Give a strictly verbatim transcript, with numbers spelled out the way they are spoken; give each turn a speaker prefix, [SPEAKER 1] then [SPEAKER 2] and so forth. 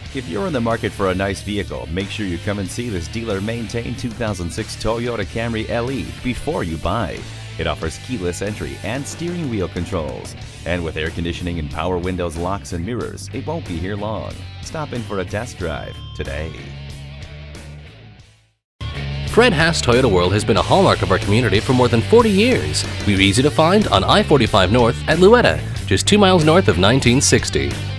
[SPEAKER 1] If you're in the market for a nice vehicle, make sure you come and see this dealer-maintained two thousand six Toyota Camry L E before you buy. It offers keyless entry and steering wheel controls. And with air conditioning and power windows, locks, and mirrors, it won't be here long. Stop in for a test drive today.
[SPEAKER 2] Fred Haas Toyota World has been a hallmark of our community for more than forty years. We're easy to find on I forty-five North at Louetta, just two miles north of nineteen sixty.